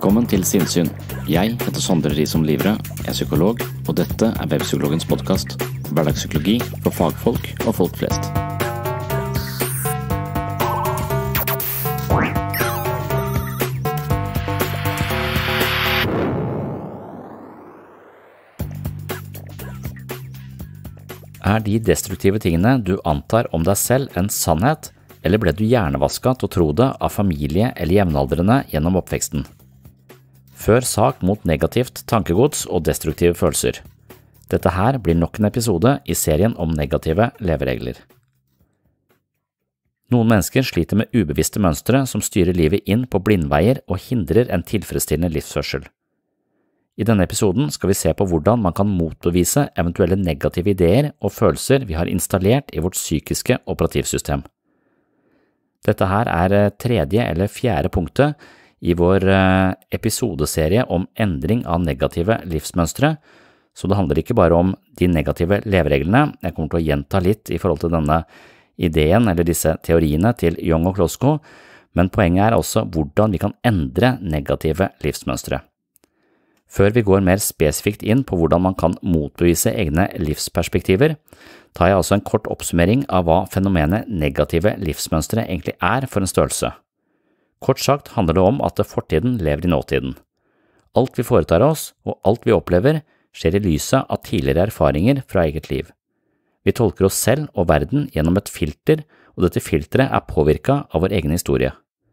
Velkommen til Sinnsyn. Jeg heter Sondre Risom Livre, er psykolog, og dette er Webpsykologens podcast. Hverdagspsykologi for fagfolk og folk flest. Er de destruktive tingene du antar om deg selv en sannhet, eller ble du hjernevasket til å tro det av familie eller jevnaldrende gjennom oppveksten? Før sak mot negativt tankegods og destruktive følelser. Dette her blir nok en episode i serien om negative leveregler. Noen mennesker sliter med ubevisste mønstre som styrer livet inn på blindveier og hindrer en tilfredsstillende livsførsel. I denne episoden skal vi se på hvordan man kan motbevise eventuelle negative ideer og følelser vi har installert i vårt psykiske operativsystem. Dette her er tredje eller fjerde punktet i vår episodeserie om endring av negative livsmønstre, så det handler ikke bare om de negative levereglene. Jeg kommer til å gjenta litt i forhold til denne ideen eller disse teoriene til Jung og Klosko, men poenget er også hvordan vi kan endre negative livsmønstre. Før vi går mer spesifikt inn på hvordan man kan motbevise egne livsperspektiver, tar jeg altså en kort oppsummering av hva fenomenet negative livsmønstre egentlig er for en størrelse. Kort sagt handler det om at fortiden lever i nåtiden. Alt vi foretar oss og alt vi opplever skjer i lyset av tidligere erfaringer fra eget liv. Vi tolker oss selv og verden gjennom et filter, og dette filteret er påvirket av vår egen historie.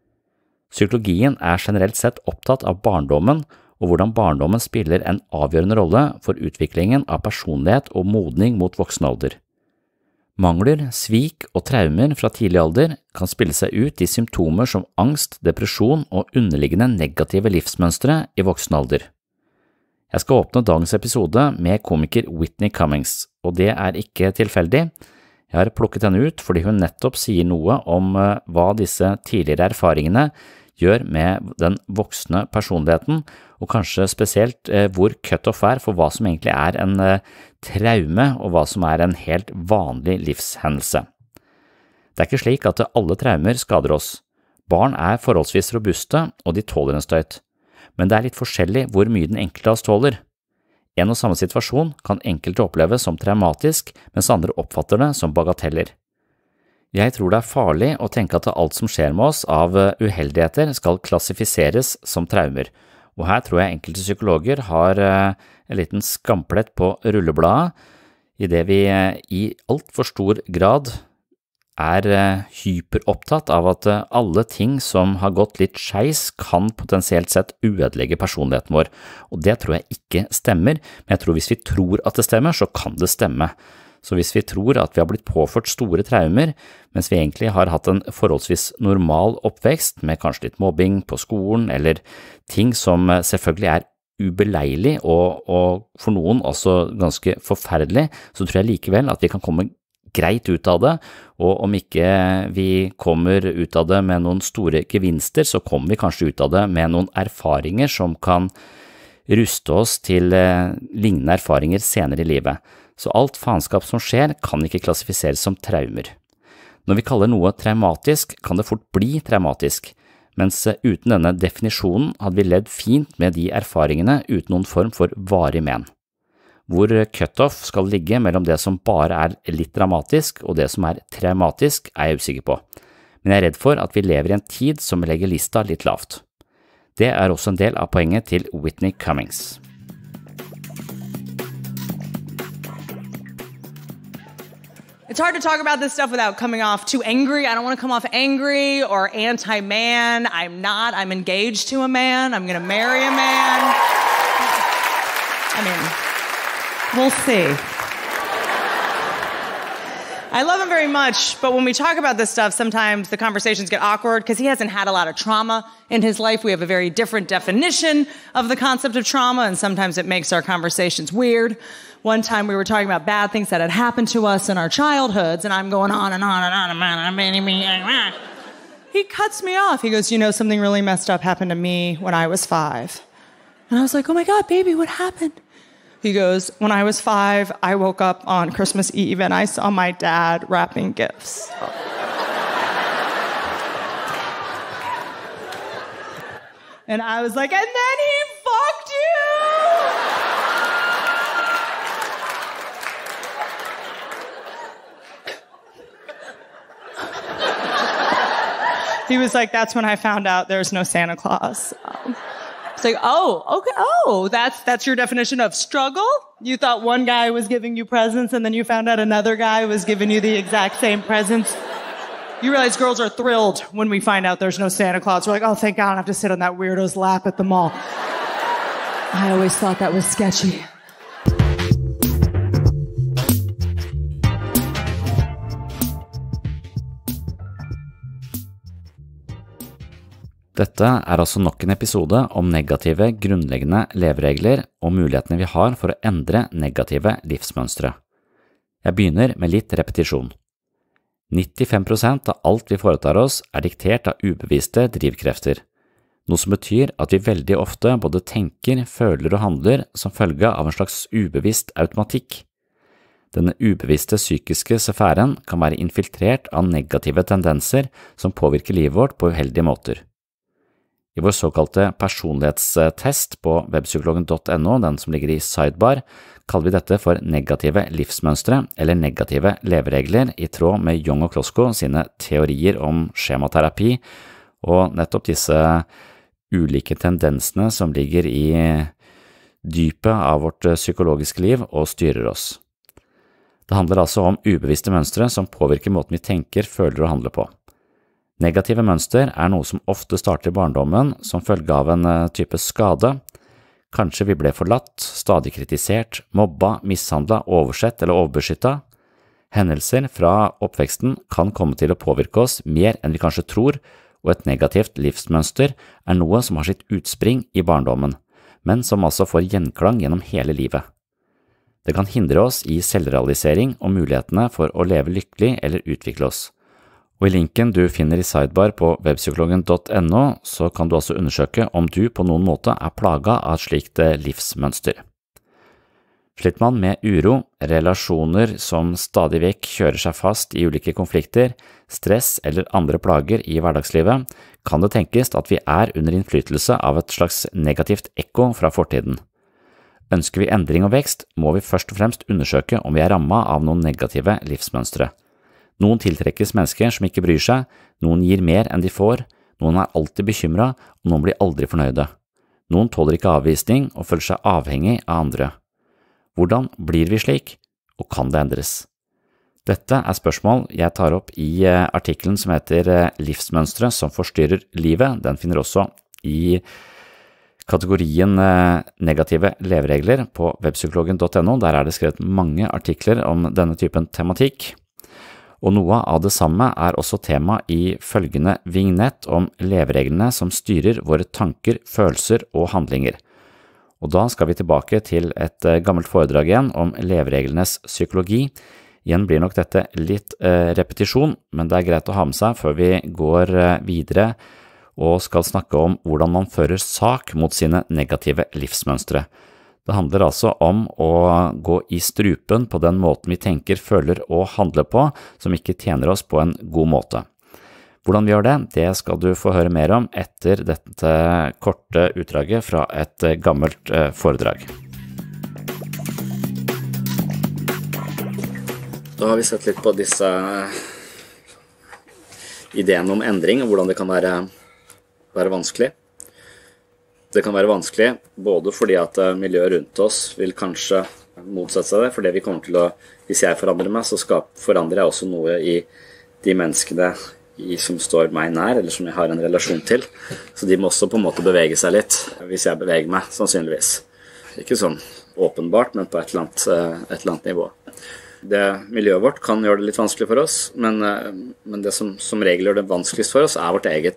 Psykologien er generelt sett opptatt av barndommen og hvordan barndommen spiller en avgjørende rolle for utviklingen av personlighet og modning mot voksen alder. Mangler, svik og traumer fra tidlig alder kan spille seg ut i symptomer som angst, depresjon og underliggende negative livsmønstre i voksen alder. Jeg skal åpne dagens episode med komiker Whitney Cummings, og det er ikke tilfeldig. Jeg har plukket henne ut fordi hun nettopp sier noe om hva disse tidligere erfaringene gjør med den voksne personligheten, og kanskje spesielt hvor cut-off er for hva som egentlig er en traume, og hva som er en helt vanlig livshendelse. Det er ikke slik at alle traumer skader oss. Barn er forholdsvis robuste, og de tåler en støyt. Men det er litt forskjellig hvor mye den enkelte av oss tåler. En og samme situasjon kan enkelte oppleve som traumatisk, mens andre oppfatter det som bagateller. Jeg tror det er farlig å tenke at alt som skjer med oss av uheldigheter skal klassifiseres som traumer, og her tror jeg enkelte psykologer har en liten skamplett på rullebladet, i det vi i alt for stor grad er hyperopptatt av at alle ting som har gått litt skeis kan potensielt sett ødelegge personligheten vår, og det tror jeg ikke stemmer, men jeg tror hvis vi tror at det stemmer, så kan det stemme. Så hvis vi tror at vi har blitt påført store traumer, mens vi egentlig har hatt en forholdsvis normal oppvekst med kanskje litt mobbing på skolen, eller ting som selvfølgelig er ubeleilig og for noen også ganske forferdelig, så tror jeg likevel at vi kan komme greit ut av det, og om ikke vi kommer ut av det med noen store gevinster, så kommer vi kanskje ut av det med noen erfaringer som kan ruste oss til lignende erfaringer senere i livet. Så alt faenskap som skjer kan ikke klassifiseres som traumer. Når vi kaller noe traumatisk, kan det fort bli traumatisk, mens uten denne definisjonen hadde vi ledd fint med de erfaringene uten noen form for varig men. Hvor cut-off skal ligge mellom det som bare er litt dramatisk og det som er traumatisk, er jeg usikker på, men jeg er redd for at vi lever i en tid som legger lista litt lavt. Det er også en del av poenget til Whitney Cummings. It's hard to talk about this stuff without coming off too angry. I don't want to come off angry or anti-man. I'm not. I'm engaged to a man. I'm going to marry a man. I mean, we'll see. I love him very much, but when we talk about this stuff, sometimes the conversations get awkward because he hasn't had a lot of trauma in his life. We have a very different definition of the concept of trauma, and sometimes it makes our conversations weird. One time we were talking about bad things that had happened to us in our childhoods, and I'm going on and on and on, and he cuts me off. He goes, you know, something really messed up happened to me when I was 5. And I was like, oh my God, baby, what happened? He goes, when I was 5, I woke up on Christmas Eve and I saw my dad wrapping gifts. And I was like, and then he fucked you! He was like, that's when I found out there's no Santa Claus. It's like, oh, okay, oh, that's your definition of struggle? You thought one guy was giving you presents and then you found out another guy was giving you the exact same presents? You realize girls are thrilled when we find out there's no Santa Claus. We're like, oh, thank God I don't have to sit on that weirdo's lap at the mall. I always thought that was sketchy. Dette altså nok en episode om negative, grunnleggende leveregler og mulighetene vi har for å endre negative livsmønstre. Jeg begynner med litt repetisjon. 95% av alt vi foretar oss diktert av ubevisste drivkrefter, noe som betyr at vi veldig ofte både tenker, føler og handler som følge av en slags ubevisst automatikk. Denne ubevisste psykiske sfæren kan være infiltrert av negative tendenser som påvirker livet vårt på uheldige måter. I vår såkalte personlighetstest på webpsykologen.no, den som ligger i sidebar, kaller vi dette for negative livsmønstre eller negative leveregler i tråd med Jung og Klosko sine teorier om skjematerapi og nettopp disse ulike tendensene som ligger i dypet av vårt psykologiske liv og styrer oss. Det handler altså om ubevisste mønstre som påvirker måten vi tenker, føler og handler på. Negative mønster noe som ofte starter i barndommen som følge av en type skade. Kanskje vi ble forlatt, stadig kritisert, mobba, mishandlet, oversett eller overbeskyttet. Hendelser fra oppveksten kan komme til å påvirke oss mer enn vi kanskje tror, og et negativt livsmønster noe som har sitt utspring i barndommen, men som altså får gjenklang gjennom hele livet. Det kan hindre oss i selvrealisering og mulighetene for å leve lykkelig eller utvikle oss. Og i linken du finner i sidebar på webpsykologen.no så kan du også undersøke om du på noen måte plaget av et slikt livsmønster. Sliter man med uro, relasjoner som stadig vekk kjører seg fast i ulike konflikter, stress eller andre plager i hverdagslivet, kan det tenkes at vi under innflytelse av et slags negativt ekko fra fortiden. Ønsker vi endring og vekst, må vi først og fremst undersøke om vi rammet av noen negative livsmønstre. Noen tiltrekkes mennesker som ikke bryr seg, noen gir mer enn de får, noen alltid bekymret, og noen blir aldri fornøyde. Noen tåler ikke avvisning og føler seg avhengig av andre. Hvordan blir vi slik, og kan det endres? Dette spørsmål jeg tar opp i artikkelen som heter Livsmønstre som forstyrrer livet. Den finner også i kategorien negative leveregler på webpsykologen.no. Der det skrevet mange artikler om denne typen tematikk. Og noe av det samme også tema i følgende vignett om levereglene som styrer våre tanker, følelser og handlinger. Og da skal vi tilbake til et gammelt foredrag igjen om levereglenes psykologi. Igjen blir nok dette litt repetisjon, men det greit å ha med seg før vi går videre og skal snakke om hvordan man fører sak mot sine negative livsmønstre. Det handler altså om å gå i strupen på den måten vi tenker, føler og handler på, som ikke tjener oss på en god måte. Hvordan vi gjør det, det skal du få høre mer om etter dette korte utdraget fra et gammelt foredrag. Da har vi sett litt på disse ideene om endring, og hvordan det kan være vanskelig. Det kan være vanskelig både fordi at miljøet rundt oss vil kanskje motsette seg det, fordi vi kommer til å, hvis jeg forandrer meg, så forandrer jeg også noe i de menneskene som står meg nær, eller som jeg har en relasjon til. Så de må også på en måte bevege seg litt, hvis jeg beveger meg, sannsynligvis. Ikke sånn åpenbart, men på et eller annet nivå. Det miljøet vårt kan gjøre det litt vanskelig for oss, men det som regel gjør det vanskeligst for oss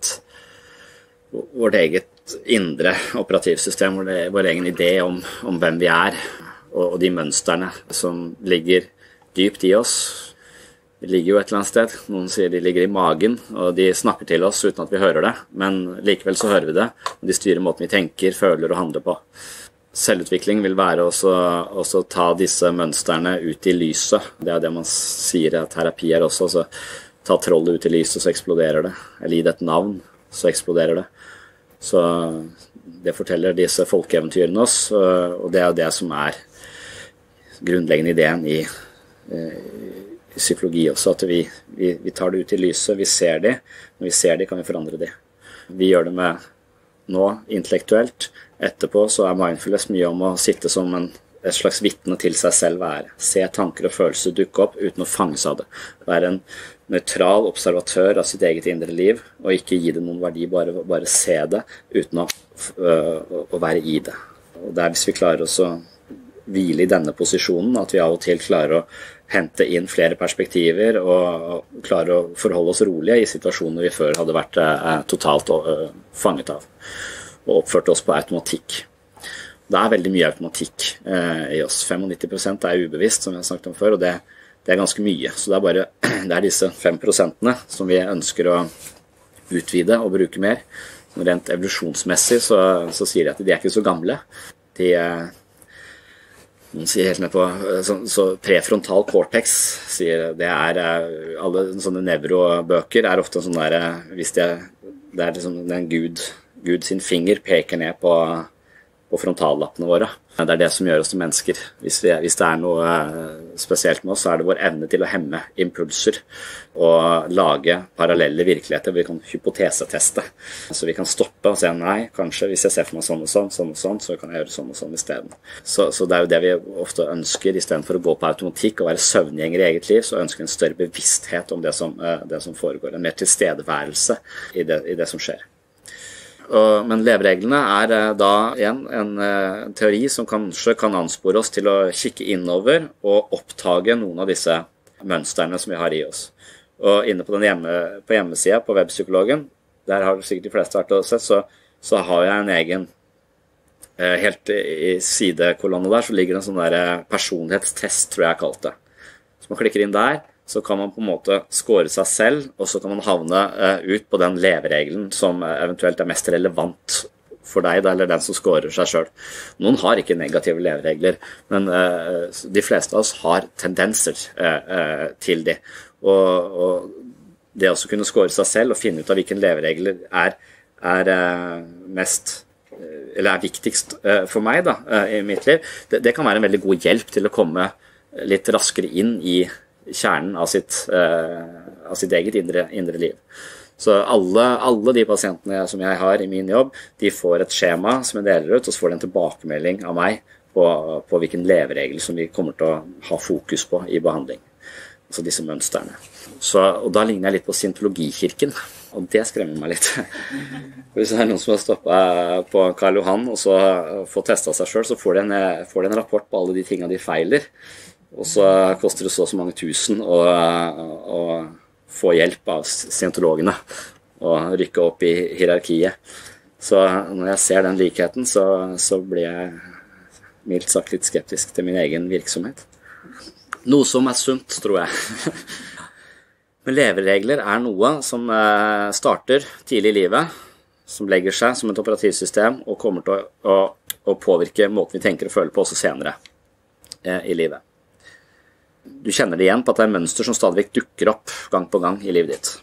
vårt eget indre operativsystem, vår egen idé om hvem vi og de mønsterne som ligger dypt i oss. De ligger jo et eller annet sted. Noen sier de ligger i magen, og de snakker til oss uten at vi hører det, men likevel så hører vi det, og de styrer måten vi tenker, føler og handler på. Selvutvikling vil være også ta disse mønsterne ut i lyset. Det det man sier at terapi også, så ta trollet ut i lyset, så eksploderer det. Eller gi det et navn, så eksploderer det. Så Det forteller disse folkeeventyrene oss, og det det som grunnleggende ideen i psykologi også, at vi tar det ut i lyset, vi ser det. Når vi ser det, kan vi forandre det. Vi gjør det med nå, intellektuelt. Etterpå så mindfulness mye om å sitte som et slags vitne til seg selv være. Se tanker og følelser dukke opp uten å fanges av det. Være en nøytral observatør av sitt eget indre liv, og ikke gi det noen verdi, bare se det uten å være i det. Og det hvis vi klarer oss å hvile i denne posisjonen, at vi av og til klarer å hente inn flere perspektiver og klarer å forholde oss rolige i situasjoner vi før hadde vært totalt fanget av og oppført oss på automatikk. Det veldig mye automatikk i oss. 95% ubevisst, som vi har snakket om før, og det ganske mye. Så det disse 5% som vi ønsker å utvide og bruke mer. Rent evolusjonsmessig så sier de at de ikke så gamle. Noen sier helt ned på så prefrontal cortex sier det alle sånne nevrobøker ofte sånn der hvis det liksom den Gud sin finger peker ned på frontallappene våre. Det det som gjør oss til mennesker. Hvis det noe spesielt med oss, så det vår evne til å hemme impulser og lage parallelle virkeligheter. Vi kan hypoteseteste. Så vi kan stoppe og si nei, kanskje hvis jeg ser for meg sånn og sånn, så kan jeg gjøre sånn og sånn i stedet. Så det jo det vi ofte ønsker, i stedet for å gå på automatikk og være søvngjenger i eget liv, så ønsker vi en større bevissthet om det som foregår. En mer tilstedeværelse i det som skjer. Men levereglene da igjen en teori som kanskje kan anspore oss til å kikke innover og oppdage noen av disse mønstrene som vi har i oss. Og inne på hjemmesida på Webpsykologen, der har sikkert de fleste vært og sett, så har jeg en egen, helt i sidekolonne der, så ligger det en sånn der personlighetstest, tror jeg kalt det. Så man klikker inn der, så kan man på en måte skåre seg selv, og så kan man havne ut på den leveregelen som eventuelt mest relevant for deg, eller den som skårer seg selv. Noen har ikke negative leveregler, men de fleste av oss har tendenser til det. Og det å kunne skåre seg selv og finne ut av hvilken leveregler mest eller viktigst for meg i mitt liv, det kan være en veldig god hjelp til å komme litt raskere inn i kjernen av sitt eget indre liv. Så alle de pasientene som jeg har i min jobb, de får et skjema som jeg deler ut, og så får de en tilbakemelding av meg på hvilken leveregel som vi kommer til å ha fokus på i behandling. Altså disse mønstrene. Og da ligner jeg litt på Scientologikirken, og det skremmer meg litt. Hvis det noen som har stoppet på Karl Johan og så får testet seg selv, så får de en rapport på alle de tingene de feiler. Og så koster det så mange tusen å få hjelp av scientologene og rykke opp i hierarkiet. Så når jeg ser den likheten, så blir jeg mildt sagt litt skeptisk til min egen virksomhet. Noe som sunt, tror jeg. Men leveregler noe som starter tidlig i livet, som legger seg som et operativsystem og kommer til å påvirke måten vi tenker og føler på også senere i livet. Du kjenner det igjen på at det mønster som stadig dukker opp gang på gang i livet ditt.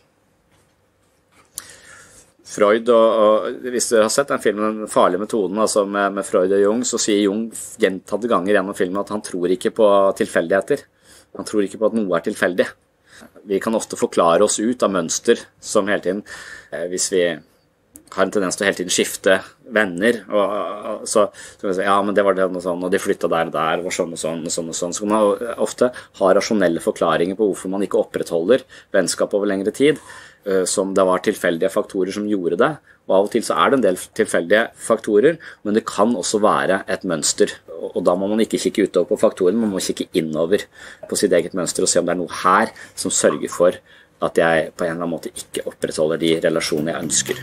Freud, og hvis du har sett den filmen Den farlige metoden, altså med Freud og Jung, så sier Jung gjentatte ganger gjennom filmen at han tror ikke på tilfeldigheter. Han tror ikke på at noe tilfeldig. Vi kan ofte forklare oss ut av mønster som hele tiden, hvis vi har en tendens til å hele tiden skifte venner, og så kan vi si, ja, men det var det og sånn, og de flyttet der og der, og sånn og sånn og sånn og sånn. Så kan man ofte ha rasjonelle forklaringer på hvorfor man ikke opprettholder vennskap over lengre tid, som det var tilfeldige faktorer som gjorde det, og av og til så det en del tilfeldige faktorer, men det kan også være et mønster, og da må man ikke kikke utover på faktoren, man må kikke innover på sitt eget mønster og se om det noe her som sørger for at jeg på en eller annen måte ikke opprettholder de relasjonene jeg ønsker.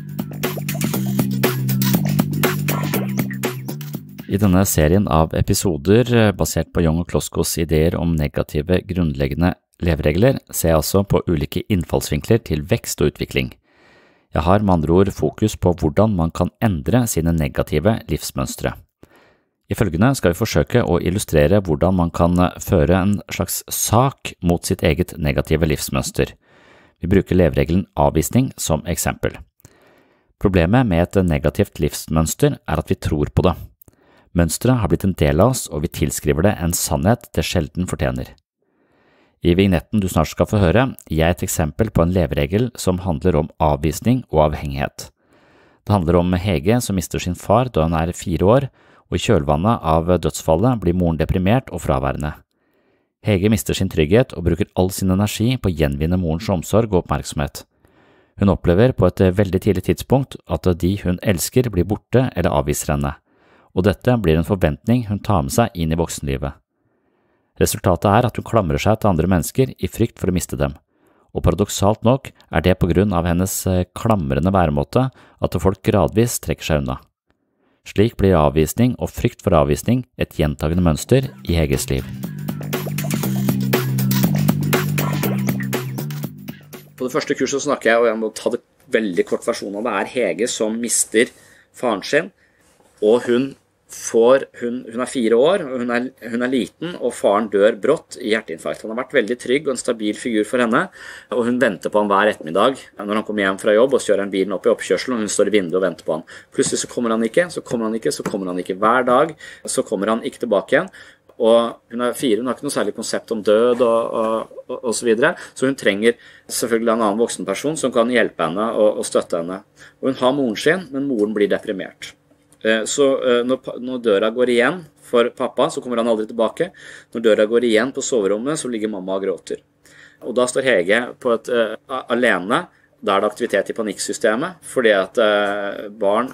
I denne serien av episoder basert på Jung og Kloskos ideer om negative grunnleggende leveregler ser jeg altså på ulike innfallsvinkler til vekst og utvikling. Jeg har med andre ord fokus på hvordan man kan endre sine negative livsmønstre. I følgende skal vi forsøke å illustrere hvordan man kan føre en slags sak mot sitt eget negative livsmønster. Vi bruker leveregelen avvisning som eksempel. Problemet med et negativt livsmønster at vi tror på det. Mønsteret har blitt en del av oss, og vi tilskriver det en sannhet det sjelden fortjener. I vignetten du snart skal få høre, gir jeg et eksempel på en leveregel som handler om avvisning og avhengighet. Det handler om Hege som mister sin far da hun 4 år, og i kjølvannet av dødsfallet blir moren deprimert og fraværende. Hege mister sin trygghet og bruker all sin energi på å gjenvinne morens omsorg og oppmerksomhet. Hun opplever på et veldig tidlig tidspunkt at de hun elsker blir borte eller avviser henne, og dette blir en forventning hun tar med seg inn i voksenlivet. Resultatet at hun klamrer seg til andre mennesker i frykt for å miste dem, og paradoksalt nok det på grunn av hennes klamrende væremåte at folk gradvis trekker seg unna. Slik blir avvisning og frykt for avvisning et gjentagende mønster i Heges liv. På det første kurset snakker jeg, og jeg må ta det veldig kort versjon av det, Hege som mister faren sin, og hun er 4 år, og hun er liten, og faren dør brått i hjerteinfarkt. Han har vært veldig trygg og en stabil figur for henne, og hun venter på han hver ettermiddag når han kommer hjem fra jobb, og så kjører han bilen opp i oppkjørselen, og hun står i vinduet og venter på han. Plutselig så kommer han ikke. Hver dag så kommer han ikke tilbake igjen, og hun er 4, hun har ikke noe særlig konsept om død og så videre, så hun trenger selvfølgelig en annen voksen person som kan hjelpe henne og støtte henne. Og hun har moren sin, men moren blir deprimert. Så når døra går igjen for pappa, så kommer han aldri tilbake. Når døra går igjen på soverommet, så ligger mamma og gråter. Og da står Hege alene. Da det aktivitet i panikksystemet, fordi at barn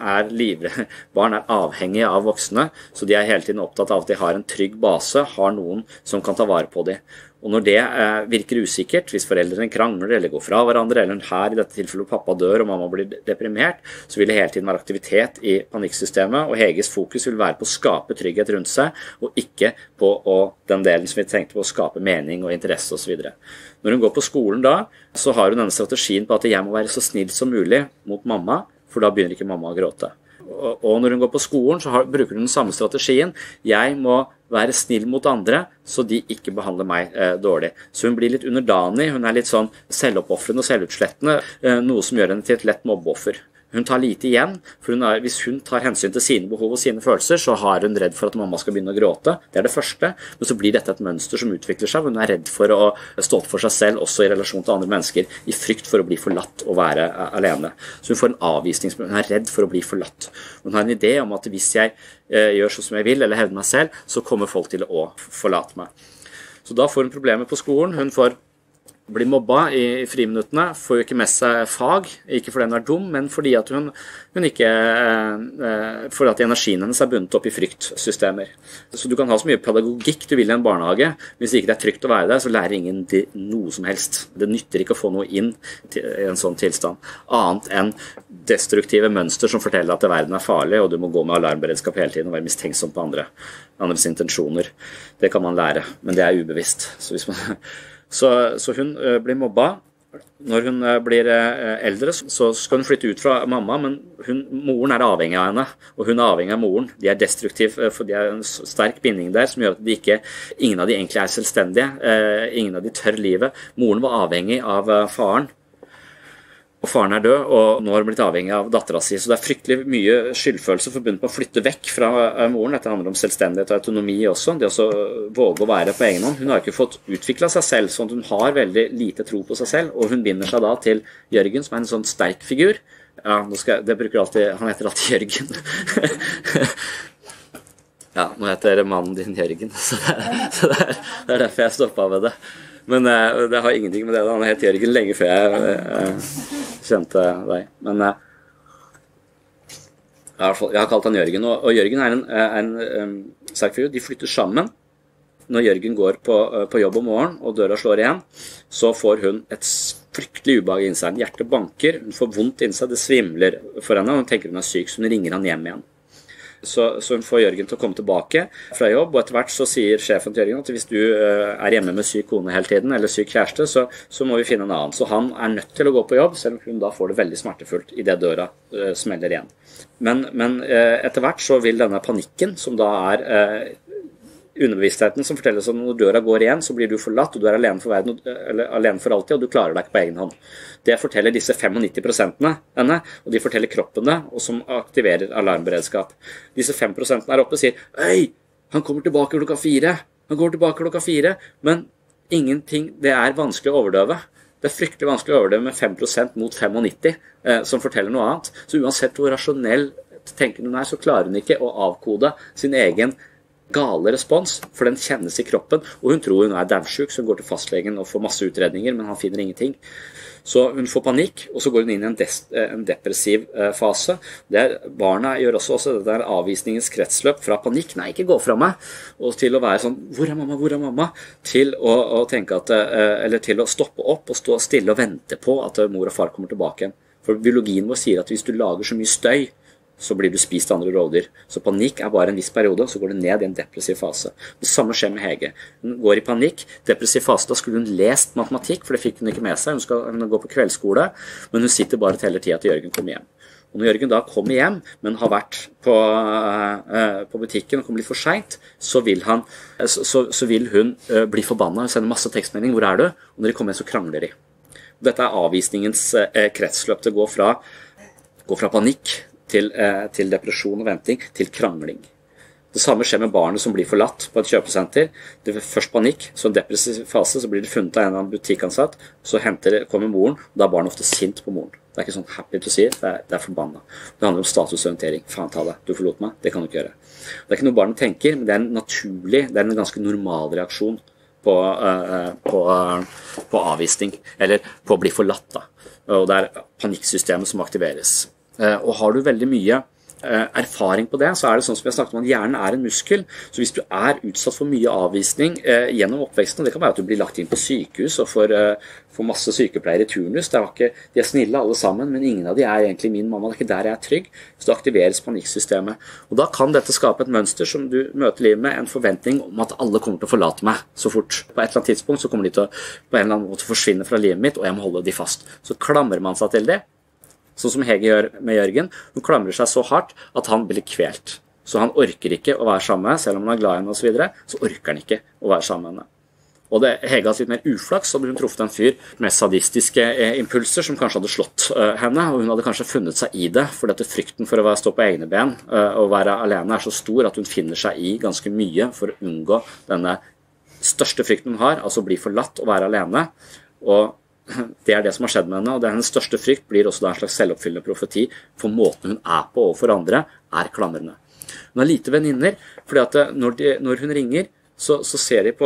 er avhengige av voksne, så de hele tiden opptatt av at de har en trygg base, har noen som kan ta vare på dem. Og når det virker usikkert, hvis foreldrene krangler eller går fra hverandre, eller her i dette tilfellet pappa dør og mamma blir deprimert, så vil det hele tiden være aktivitet i panikksystemet, og Heges fokus vil være på å skape trygghet rundt seg, og ikke på den delen som vi tenkte på å skape mening og interesse og så videre. Når hun går på skolen da, så har hun denne strategien på at jeg må være så snill som mulig mot mamma, for da begynner ikke mamma å gråte. Og når hun går på skolen, så bruker hun den samme strategien. Jeg må være snill mot andre, så de ikke behandler meg dårlig. Så hun blir litt underdanig, hun er litt sånn selvoppofrende og selvutslettende, noe som gjør henne til et lett mobbeoffer. Hun tar lite igjen, for hvis hun tar hensyn til sine behov og sine følelser, så har hun redd for at mamma skal begynne å gråte. Det det første, men så blir dette et mønster som utvikler seg, hvor hun er redd for å stå opp for seg selv, også i relasjon til andre mennesker, i frykt for å bli forlatt og være alene. Så hun får en avvisning, hun er redd for å bli forlatt. Hun har en idé om at hvis jeg gjør sånn som jeg vil, eller hevder meg selv, så kommer folk til å forlate meg. Så da får hun problemer på skolen, hun blir mobba i friminuttene, får jo ikke med seg fag, ikke fordi hun er dum, men fordi at hun ikke, fordi at energien hennes bundet opp i fryktsystemer. Så du kan ha så mye pedagogikk du vil i en barnehage, hvis ikke det trygt å være der, så lærer ingen noe som helst. Det nytter ikke å få noe inn i en sånn tilstand, annet enn destruktive mønster som forteller at verden er farlig, og du må gå med alarmberedskap hele tiden og være mistenksom på andres intensjoner. Det kan man lære, men det ubevisst. Så hun blir mobba. Når hun blir eldre, så skal hun flytte ut fra mamma, men moren avhengig av henne, og hun avhengig av moren. De destruktive, for de en sterk binding der, som gjør at ingen av de egentlig selvstendige, ingen av de tør livet. Moren var avhengig av faren, og faren død, og nå har hun blitt avhengig av datteren sin, så det fryktelig mye skyldfølelse forbundet med å flytte vekk fra moren. Dette handler om selvstendighet og autonomi også, det å våge å være på egen hånd. Hun har ikke fått utviklet seg selv, sånn at hun har veldig lite tro på seg selv, og hun binder seg da til Jørgen, som en sånn sterk figur. Ja, han heter alltid Jørgen. Ja, nå heter mannen din Jørgen, så det derfor jeg stoppet med det. Men det har ingenting med det, han het Jørgen lenge før jeg kjente deg. Men jeg har kalt han Jørgen, og Jørgen en sterk figur. De flytter sammen. Når Jørgen går på jobb om morgenen, og døra slår igjen, så får hun et fryktelig ubehag inni seg. Hjertet banker, hun får vondt inni seg, det svimler for henne, og hun tenker hun er syk, så hun ringer han hjem igjen. Så hun får Jørgen til å komme tilbake fra jobb, og etter hvert så sier sjefen til Jørgen at hvis du hjemme med syk kone hele tiden, eller syk kjæreste, så må vi finne en annen. Så han nødt til å gå på jobb, selv om hun da får det veldig smertefullt i det døra smeller igjen. Men etter hvert så vil denne panikken, som da underbevisstheten som forteller oss at når døra går igjen, så blir du forlatt, og du alene for verden, eller alene for alltid, og du klarer deg ikke på egen hånd. Det forteller disse 95% henne, og de forteller kroppen det, og som aktiverer alarmberedskap. Disse 5% er oppe og sier, «Øy, han kommer tilbake klokka 4, han går tilbake klokka 4, men ingenting, det er vanskelig å overdøve. Det er fryktelig vanskelig å overdøve med 5% mot 95, som forteller noe annet. Så uansett hvor rasjonell tenker hun så klarer hun ikke å avkode sin egen gale respons, for den kjennes i kroppen, og hun tror hun døvsyk, så hun går til fastlegen og får masse utredninger, men han finner ingenting. Så hun får panikk, og så går hun inn i en depressiv fase. Barna gjør også det der avvisningens kretsløp fra panikk, nei, ikke gå fra meg, og til å være sånn, hvor er mamma? Til å tenke at, eller til å stoppe opp og stå stille og vente på at mor og far kommer tilbake igjen. For biologien vår sier at hvis du lager så mye støy, så blir du spist av andre rovdyr. Så panikk bare en viss periode, så går det ned i en depressiv fase. Det samme skjer med Hege. Hun går i panikk, depressiv fase, da skulle hun lest matematikk, for det fikk hun ikke med seg. Hun skal gå på kveldsskole, men hun sitter bare og teller tida til Jørgen kommer hjem. Og når Jørgen da kommer hjem, men har vært på butikken og kommer litt for sent, så vil hun bli forbannet. Hun sender masse tekstmelding, hvor er du? Og når de kommer hjem, så krangler de. Dette avvisningens kretsløp. Det går fra panikk til depresjon og venting, til krangling. Det samme skjer med barnet som blir forlatt på et kjøpesenter. Det er først panikk, så en depressiv fase, så blir det funnet av en eller annen butikkansatt, så kommer moren, og da er barnet ofte sint på moren. Det er ikke sånn happy to see, det er forbannet. Det handler om statusorientering. Faen ta det, du forlot meg, det kan du ikke gjøre. Det er ikke noe barnet tenker, men det er en naturlig, det er en ganske normal reaksjon på avvisning, eller på å bli forlatt da. Og det er panikksystemet som aktiveres. Og har du veldig mye erfaring på det, så det sånn som vi har snakket om at hjernen en muskel, så hvis du utsatt for mye avvisning gjennom oppveksten, det kan være at du blir lagt inn på sykehus og får masse sykepleiere i turnus, de snille alle sammen, men ingen av de egentlig min mamma, det ikke der jeg trygg, så det aktiveres panikksystemet. Og da kan dette skape et mønster som du møter livet med, en forventning om at alle kommer til å forlate meg så fort. På et eller annet tidspunkt så kommer de til å på en eller annen måte forsvinne fra livet mitt, og jeg må holde de fast. Så klamrer man seg til det, sånn som Hege gjør med Jørgen. Hun klamrer seg så hardt at han blir kvelt. Så han orker ikke å være sammen med henne, selv om han glad i henne og så videre, så orker han ikke å være sammen med henne. Og Hege hadde litt mer uflaks, så hadde hun truffet en fyr med sadistiske impulser som kanskje hadde slått henne, og hun hadde kanskje funnet seg i det, for dette frykten for å stå på egne ben og være alene så stor at hun finner seg i ganske mye for å unngå denne største frykten hun har, altså bli forlatt og være alene, og det det som har skjedd med henne, og det hennes største frykt blir også en slags selvoppfyllende profeti, for måten hun på overfor andre klamrende. Hun har lite venninner, fordi at når hun ringer, så ser de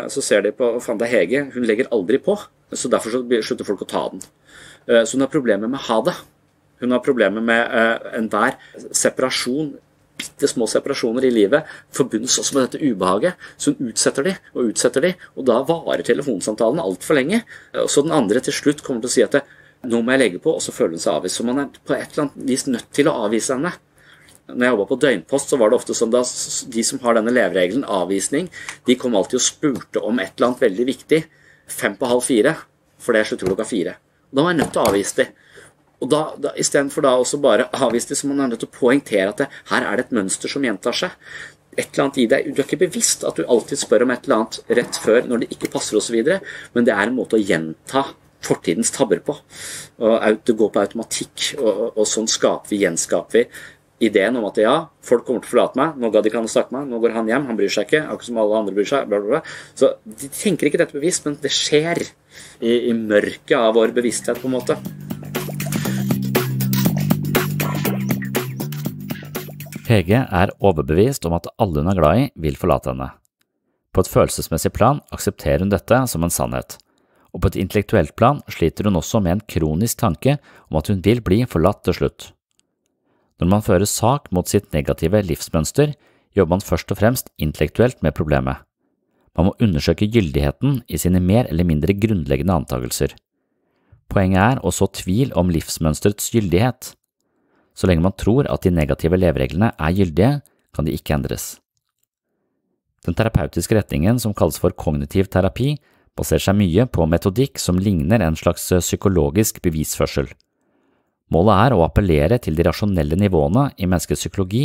på, faen det Hege, hun legger aldri på, så derfor slutter folk å ta den. Så hun har problemer med å ha det. Hun har problemer med enhver separasjon, bitte små separasjoner i livet, forbundes også med dette ubehaget, så hun utsetter de, og da varer telefonsamtalen alt for lenge, og så den andre til slutt kommer til å si at nå må jeg legge på, og så føler hun seg avvist, så man på et eller annet vis nødt til å avvise henne. Når jeg jobbet på døgnpost, så var det ofte sånn da de som har denne leveregelen, avvisning, de kom alltid og spurte om et eller annet veldig viktig, 3:45, for det slutter klokka 4. Da var jeg nødt til å avvise de. Og i stedet for da også bare avvise de, så man nødt til å poengtere at her det et mønster som gjentar seg. Et eller annet i deg, du ikke bevisst at du alltid spør om et eller annet rett før når det ikke passer og så videre, men det en måte å gjenta fortidens tabber på. Og det går på automatikk, og sånn gjenskaper vi ideen om at ja, folk kommer til å forlate meg, nå gadd de ikke han å snakke med meg, nå går han hjem, han bryr seg ikke, akkurat som alle andre bryr seg, bla bla bla. Så de tenker ikke dette bevisst, men det skjer i mørket av vår bevissthet på en måte. Hege overbevist om at alle hun glad i vil forlate henne. På et følelsesmessig plan aksepterer hun dette som en sannhet, og på et intellektuelt plan sliter hun også med en kronisk tanke om at hun vil bli forlatt til slutt. Når man fører sak mot sitt negative livsmønster, jobber man først og fremst intellektuelt med problemet. Man må undersøke gyldigheten i sine mer eller mindre grunnleggende antagelser. Poenget å så tvil om livsmønsterets gyldighet. Så lenge man tror at de negative levereglene gyldige, kan de ikke endres. Den terapeutiske retningen som kalles for kognitiv terapi, baserer seg mye på metodikk som ligner en slags psykologisk bevisførsel. Målet å appellere til de rasjonelle nivåene i menneskets psykologi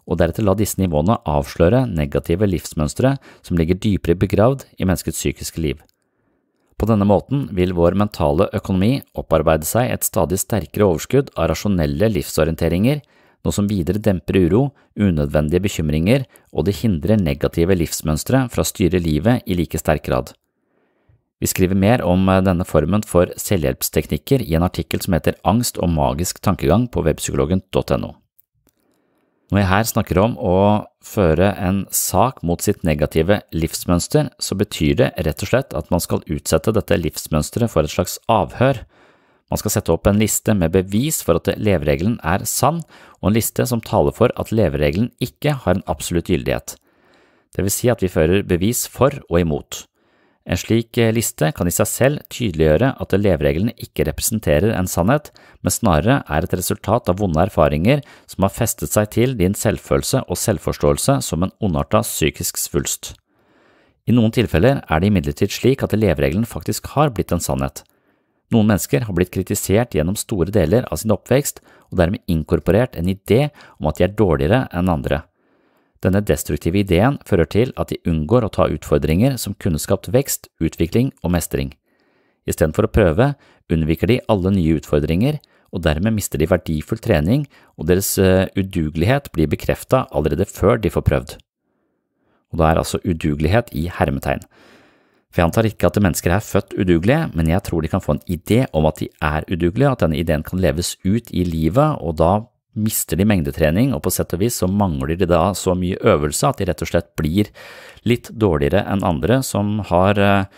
og deretter la disse nivåene avsløre negative livsmønstre som ligger dypere begravd i menneskets psykiske liv. På denne måten vil vår mentale økonomi opparbeide seg et stadig sterkere overskudd av rasjonelle livsorienteringer, noe som videre demper uro, unødvendige bekymringer, og det hindrer negative livsmønstre fra å styre livet i like sterk grad. Vi skriver mer om denne formen for selvhjelpsteknikker i en artikkel som heter Angst og magisk tankegang på webpsykologen.no. Når jeg her snakker om å føre en sak mot sitt negative livsmønster, så betyr det rett og slett at man skal utsette dette livsmønsteret for et slags avhør. Man skal sette opp en liste med bevis for at leveregelen er sann, og en liste som taler for at leveregelen ikke har en absolutt gyldighet. Det vil si at vi fører bevis for og imot. En slik liste kan i seg selv tydeliggjøre at levereglene ikke representerer en sannhet, men snarere er et resultat av vonde erfaringer som har festet seg til din selvfølelse og selvforståelse som en ondartet psykisk svulst. I noen tilfeller er det imidlertid slik at leveregelen faktisk har blitt en sannhet. Noen mennesker har blitt kritisert gjennom store deler av sin oppvekst og dermed inkorporert en idé om at de er dårligere enn andre. Denne destruktive ideen fører til at de unngår å ta utfordringer som kunne skapt vekst, utvikling og mestring. I stedet for å prøve, unnviker de alle nye utfordringer, og dermed mister de verdifull trening, og deres udugelighet blir bekreftet allerede før de får prøvd. Og da er altså udugelighet i hermetegn. For jeg antar ikke at mennesker er født udugelige, men jeg tror de kan få en idé om at de er udugelige, at denne ideen kan leves ut i livet, og da mister de mengdetrening, og på sett og vis så mangler de da så mye øvelse at de rett og slett blir litt dårligere enn andre som har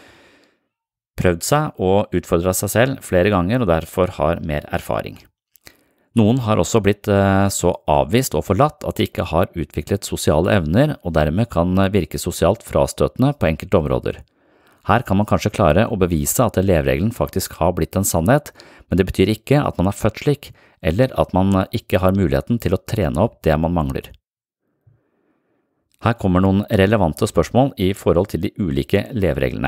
prøvd seg og utfordret seg selv flere ganger og derfor har mer erfaring. Noen har også blitt så avvist og forlatt at de ikke har utviklet sosiale evner og dermed kan virke sosialt frastøtende på enkelte områder. Her kan man kanskje klare å bevise at leveregelen faktisk har blitt en sannhet, men det betyr ikke at man er født slik, eller at man ikke har muligheten til å trene opp det man mangler. Her kommer noen relevante spørsmål i forhold til de ulike levereglene.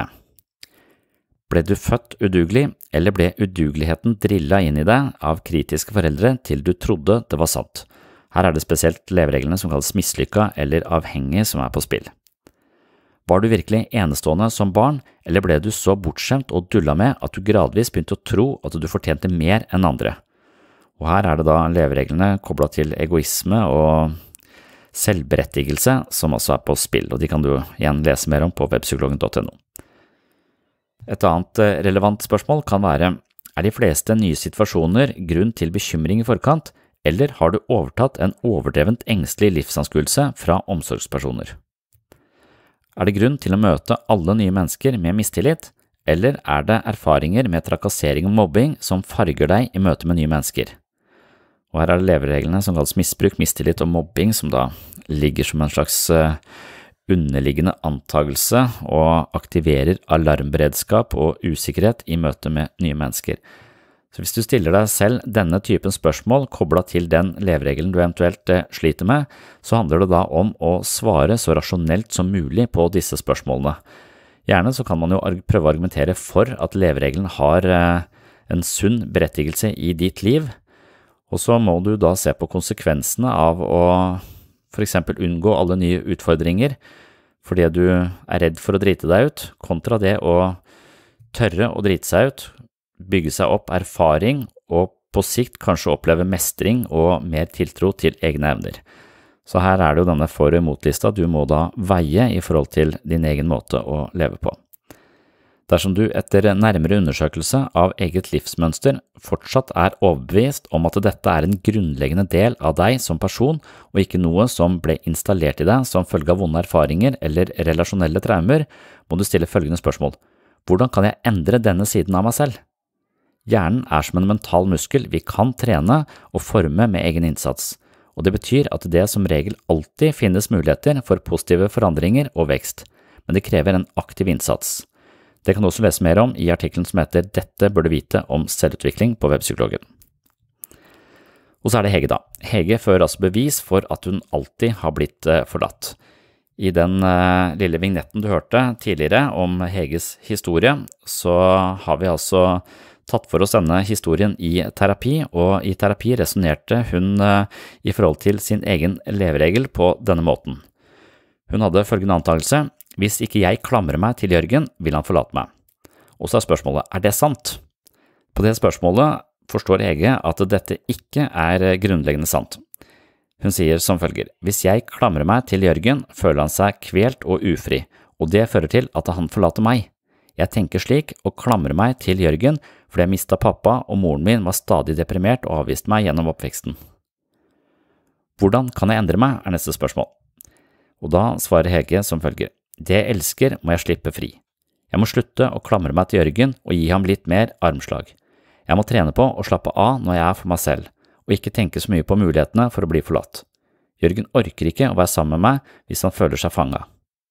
Ble du født udugelig, eller ble udugeligheten drillet inn i deg av kritiske foreldre til du trodde det var sant? Her er det spesielt levereglene som kalles mislykka eller avhengig som er på spill. Var du virkelig enestående som barn, eller ble du så bortskjemt og dullet med at du gradvis begynte å tro at du fortjente mer enn andre? Og her er det da levereglene koblet til egoisme og selvberettigelse som også er på spill, og de kan du igjen lese mer om på webpsykologen.no. Et annet relevant spørsmål kan være, er de fleste nye situasjoner grunn til bekymring i forkant, eller har du overtatt en overdrevent engstelig livsanskuelse fra omsorgspersoner? Er det grunn til å møte alle nye mennesker med mistillit, eller er det erfaringer med trakassering og mobbing som farger deg i møte med nye mennesker? Og her er det levereglene som kalles misbruk, mistillit og mobbing som da ligger som en slags underliggende antagelse og aktiverer alarmberedskap og usikkerhet i møte med nye mennesker. Så hvis du stiller deg selv denne typen spørsmål koblet til den leveregelen du eventuelt sliter med, så handler det da om å svare så rasjonelt som mulig på disse spørsmålene. Gjerne så kan man jo prøve å argumentere for at leveregelen har en sunn berettigelse i ditt liv, og så må du da se på konsekvensene av å for eksempel unngå alle nye utfordringer fordi du er redd for å drite deg ut, kontra det å tørre å drite seg ut, bygge seg opp erfaring og på sikt kanskje oppleve mestring og mer tiltro til egne evner. Så her er det jo denne for- og imot-lista du må da veie i forhold til din egen måte å leve på. Dersom du etter nærmere undersøkelse av eget livsmønster fortsatt er overbevist om at dette er en grunnleggende del av deg som person og ikke noe som ble installert i deg som følge av vonde erfaringer eller relasjonelle traumer, må du stille følgende spørsmål. Hvordan kan jeg endre denne siden av meg selv? Hjernen er som en mental muskel vi kan trene og forme med egen innsats, og det betyr at det som regel alltid finnes muligheter for positive forandringer og vekst, men det krever en aktiv innsats. Det kan du også lese mer om i artikkelen som heter «Dette bør du vite om selvutvikling» på webpsykologen. Og så er det Hege da. Hege fører altså bevis for at hun alltid har blitt forlatt. I den lille vignetten du hørte tidligere om Heges historie, så har vi altså tatt for oss denne historien i terapi, og i terapi resonerte hun i forhold til sin egen leveregel på denne måten. Hun hadde følgende antagelse: hvis ikke jeg klamrer meg til Jørgen, vil han forlate meg. Og så spørsmålet, det sant? På det spørsmålet forstår Hege at dette ikke grunnleggende sant. Hun sier som følger: hvis jeg klamrer meg til Jørgen, føler han seg kvelt og ufri, og det fører til at han forlater meg. Jeg tenker slik og klamrer meg til Jørgen fordi jeg mistet pappa og moren min var stadig deprimert og avviste meg gjennom oppveksten. Hvordan kan jeg endre meg, neste spørsmål. Og da svarer Hege som følger: det jeg elsker må jeg slippe fri. Jeg må slutte å klamre meg til Jørgen og gi ham litt mer armslag. Jeg må trene på å slappe av når jeg for meg selv, og ikke tenke så mye på mulighetene for å bli forlatt. Jørgen orker ikke å være sammen med meg hvis han føler seg fanget.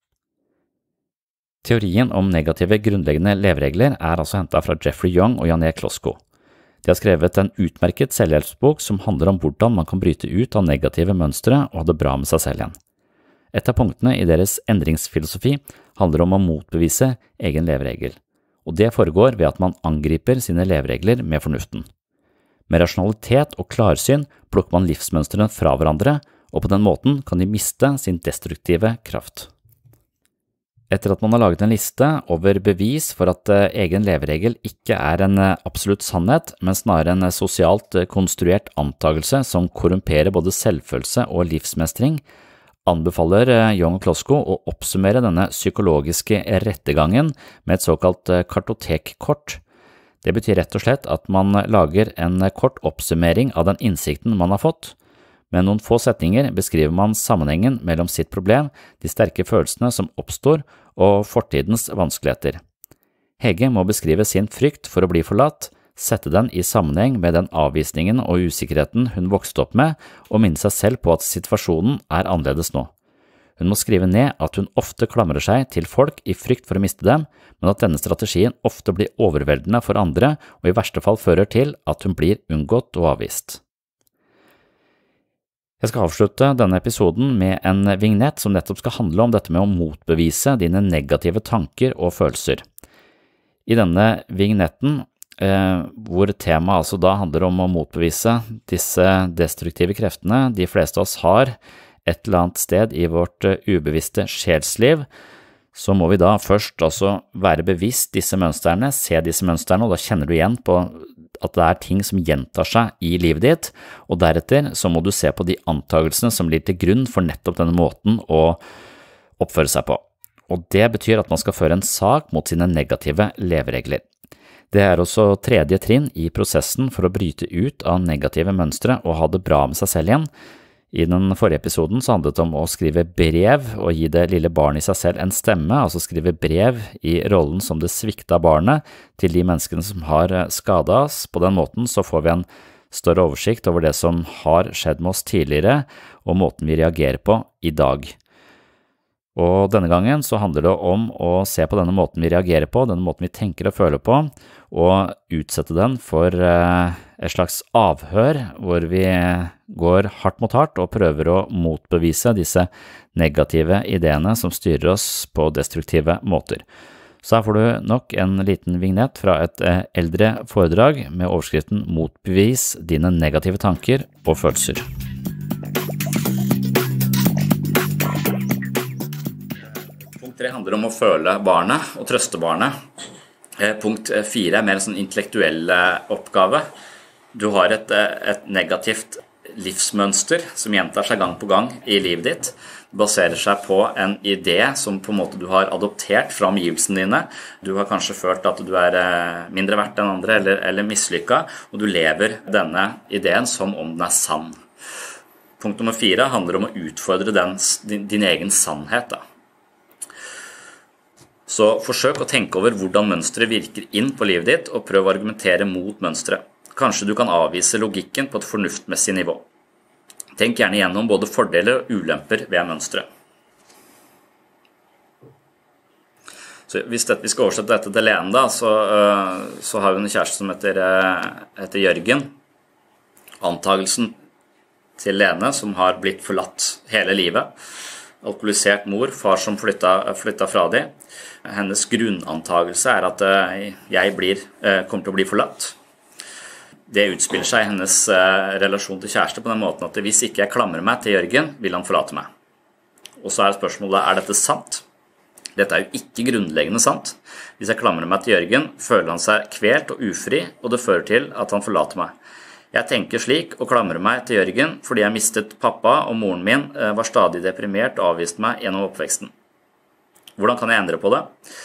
Teorien om negative grunnleggende leveregler altså hentet fra Jeffrey Young og Jan E. Klosko. De har skrevet en utmerket selvhjelpsbok som handler om hvordan man kan bryte ut av negative mønstre og ha det bra med seg selv igjen. Et av punktene i deres endringsfilosofi handler om å motbevise egen leveregel, og det foregår ved at man angriper sine leveregler med fornuften. Med rasjonalitet og klarsyn plukker man livsmønstrene fra hverandre, og på den måten kan de miste sin destruktive kraft. Etter at man har laget en liste over bevis for at egen leveregel ikke en absolutt sannhet, men snarere en sosialt konstruert antagelse som korrumperer både selvfølelse og livsmestring, anbefaler Young og Klosko å oppsummere denne psykologiske rettegangen med et såkalt kartotekkort. Det betyr rett og slett at man lager en kort oppsummering av den innsikten man har fått. Med noen få setninger beskriver man sammenhengen mellom sitt problem, de sterke følelsene som oppstår, og fortidens vanskeligheter. Hege må beskrive sin frykt for å bli forlatt, sette den i sammenheng med den avvisningen og usikkerheten hun vokste opp med, og minne seg selv på at situasjonen annerledes nå. Hun må skrive ned at hun ofte klamrer seg til folk i frykt for å miste dem, men at denne strategien ofte blir overveldende for andre og i verste fall fører til at hun blir unngått og avvist. Jeg skal avslutte denne episoden med en vignett som nettopp skal handle om dette med å motbevise dine negative tanker og følelser. I denne vignetten, hvor temaet altså da handler om å motbevise disse destruktive kreftene de fleste av oss har et eller annet sted i vårt ubevisste sjelsliv, så må vi da først altså være bevisst disse mønstrene, se disse mønstrene, og da kjenner du igjen på at det ting som gjentar seg i livet ditt, og deretter så må du se på de antagelsene som ligger til grunn for nettopp denne måten å oppføre seg på. Og det betyr at man skal føre en sak mot sine negative leveregler. Det også tredje trinn i prosessen for å bryte ut av negative mønstre og ha det bra med seg selv igjen. I den forrige episoden så handlet det om å skrive brev og gi det lille barnet i seg selv en stemme, altså skrive brev i rollen som det svikta barnet til de menneskene som har skadet oss. På den måten så får vi en større oversikt over det som har skjedd med oss tidligere og måten vi reagerer på i dag. Og denne gangen så handler det om å se på denne måten vi reagerer på, denne måten vi tenker og føler på, og utsette den for et slags avhør hvor vi går hardt mot hardt og prøver å motbevise disse negative ideene som styrer oss på destruktive måter. Så her får du nok en liten vignett fra et eldre foredrag med overskriften «Motbevis dine negative tanker og følelser». Punkt 3 handler om å føle barnet og trøste barnet. Punkt 4 mer en sånn intellektuell oppgave. Du har et negativt livsmønster som gjentar seg gang på gang i livet ditt. Det baserer seg på en idé som på en måte du har adoptert fra omgivelsene dine. Du har kanskje følt at du mindre verdt enn andre eller mislykket, og du lever denne ideen som om den sann. Punkt nummer 4 handler om å utfordre din egen sannhet. Så forsøk å tenke over hvordan mønstret virker inn på livet ditt, og prøv å argumentere mot mønstret. Kanskje du kan avvise logikken på et fornuftmessig nivå. Tenk gjerne gjennom både fordeler og ulemper ved mønstret. Så hvis vi skal oversette dette til Lene da, så har hun en kjæreste som heter Jørgen. Antagelsen til Lene som har blitt forlatt hele livet. alkoholisert mor, far som flyttet fra dem. Hennes grunnantagelse at jeg kommer til å bli forlatt. Det utspiller seg i hennes relasjon til kjæreste på den måten at hvis ikke jeg klamrer meg til Jørgen, vil han forlate meg. Og så spørsmålet, dette sant? Dette jo ikke grunnleggende sant. Hvis jeg klamrer meg til Jørgen, føler han seg kvelt og ufri, og det fører til at han forlater meg. Jeg tenker slik og klamrer meg til Jørgen fordi jeg mistet pappa, og moren min var stadig deprimert og avviste meg gjennom oppveksten. Hvordan kan jeg endre på det?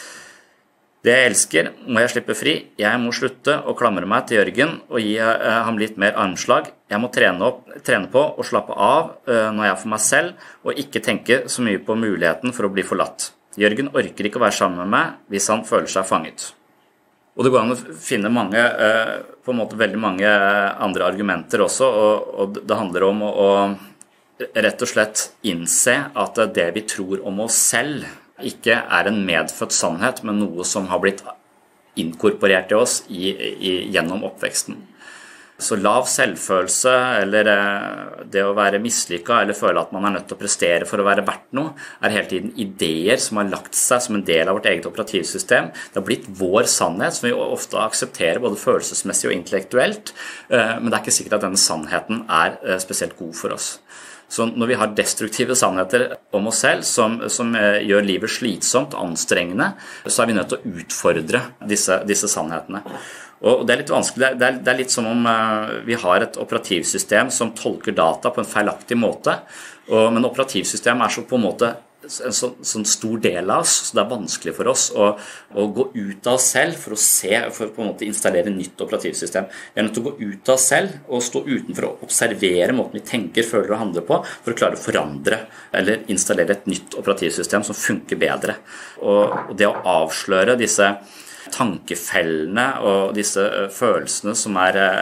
Det jeg elsker, må jeg slippe fri. Jeg må slutte å klamre meg til Jørgen og gi ham litt mer armslag. Jeg må trene på og slappe av når jeg er for meg selv, og ikke tenke så mye på muligheten for å bli forlatt. Jørgen orker ikke å være sammen med meg hvis han føler seg fanget. Og det går an å finne på en måte veldig mange andre argumenter også, og det handler om å rett og slett innse at det vi tror om oss selv ikke en medfødt sannhet, men noe som har blitt inkorporert i oss gjennom oppveksten. Så lav selvfølelse, eller det å være mislykket, eller føle at man nødt til å prestere for å være verdt noe, hele tiden ideer som har lagt seg som en del av vårt eget operativsystem. Det har blitt vår sannhet, som vi ofte aksepterer både følelsesmessig og intellektuelt, men det ikke sikkert at denne sannheten spesielt god for oss. Så når vi har destruktive sannheter om oss selv, som gjør livet slitsomt og anstrengende, så vi nødt til å utfordre disse sannhetene. Og det litt vanskelig, det litt som om vi har et operativsystem som tolker data på en feilaktig måte, men operativsystemet så på en måte en sånn stor del av oss, så det vanskelig for oss å gå ut av oss selv for å på en måte installere nytt operativsystem. Vi nødt til å gå ut av oss selv og stå utenfor å observere måten vi tenker, føler og handler på, for å klare å forandre eller installere et nytt operativsystem som funker bedre. Og det å avsløre disse tankefellene og disse følelsene som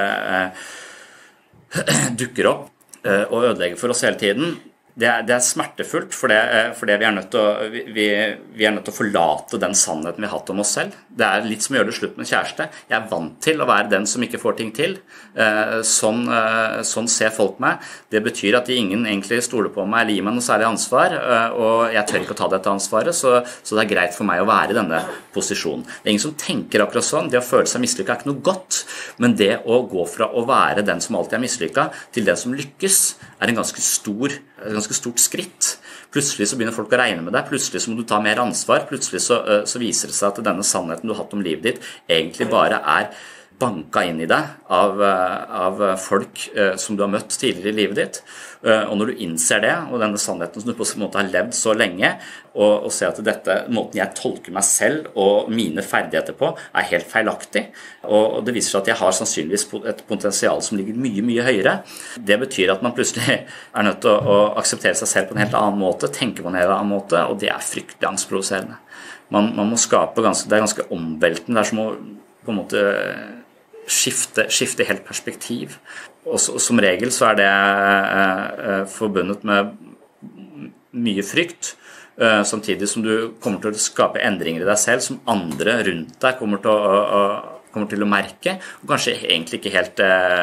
dukker opp og ødelegger for oss hele tiden, det smertefullt, for vi nødt til å forlate den sannheten vi har hatt om oss selv. Det litt som å gjøre det slutt med kjæreste. Jeg vant til å være den som ikke får ting til. Sånn ser folk meg. Det betyr at ingen egentlig stoler på meg eller gir meg noe særlig ansvar, og jeg tør ikke å ta dette ansvaret, så det greit for meg å være i denne posisjonen. Det ingen som tenker akkurat sånn. Det å føle seg mislykket ikke noe godt, men det å gå fra å være den som alltid mislykket, til den som lykkes, en ganske stort skritt. Plutselig så begynner folk å regne med deg, plutselig så må du ta mer ansvar, plutselig så viser det seg at denne sannheten du har hatt om livet ditt egentlig bare banka inn i deg av folk som du har møtt tidligere i livet ditt. Og når du innser det, og denne sannheten som du på en måte har levd så lenge, og ser at måten jeg tolker meg selv og mine ferdigheter på helt feilaktig, og det viser seg at jeg har sannsynligvis et potensial som ligger mye, mye høyere. Det betyr at man plutselig nødt til å akseptere seg selv på en helt annen måte, tenke på en helt annen måte, og det fryktelig angstproduserende. Man må skape det ganske omveltende, det som å på en måte skifte helt perspektiv. Og som regel så det forbundet med mye frykt, samtidig som du kommer til å skape endringer i deg selv som andre rundt deg kommer til å merke, og kanskje egentlig ikke helt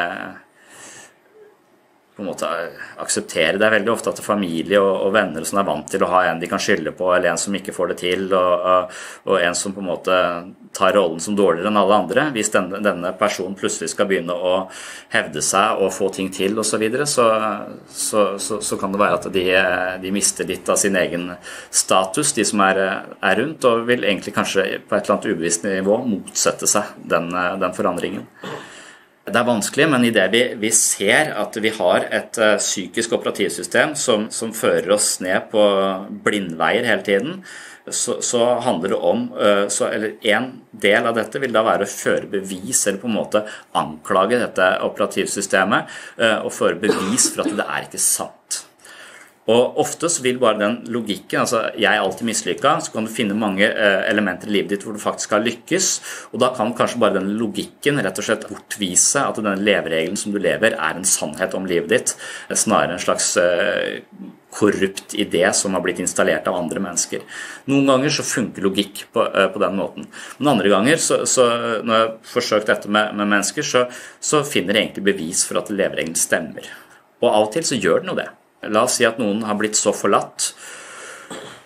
på en måte akseptere. Det veldig ofte at familie og venner som vant til å ha en de kan skylde på, eller en som ikke får det til, og en som på en måte tar rollen som dårligere enn alle andre. Hvis denne personen plutselig skal begynne å hevde seg og få ting til og så videre, så kan det være at de mister litt av sin egen status, de som rundt, og vil egentlig kanskje på et eller annet ubevisst nivå motsette seg den forandringen. Det vanskelig, men i det vi ser at vi har et psykisk operativsystem som fører oss ned på blindveier hele tiden, så handler det om, eller en del av dette vil da være å føre bevis, eller på en måte anklage dette operativsystemet, og føre bevis for at det ikke sant. Og ofte så vil bare den logikken, altså jeg alltid mislykket, så kan du finne mange elementer i livet ditt hvor du faktisk har lykkes, og da kan kanskje bare den logikken rett og slett bortvise at denne leveregelen som du lever en sannhet om livet ditt, snarere en slags korrupt idé som har blitt installert av andre mennesker. Noen ganger så funker logikk på den måten. Men andre ganger, så når jeg har forsøkt dette med mennesker, så finner jeg egentlig bevis for at leveregelen stemmer. Og av og til så gjør den jo det. La oss si at noen har blitt så forlatt